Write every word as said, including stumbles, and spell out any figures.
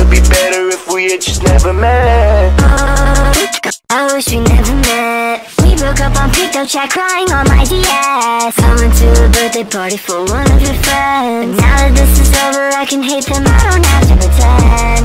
would be better if we had just never met. I wish we never met. We broke up on pick-up chat, crying on my D S. I went to a birthday party for one of your friends.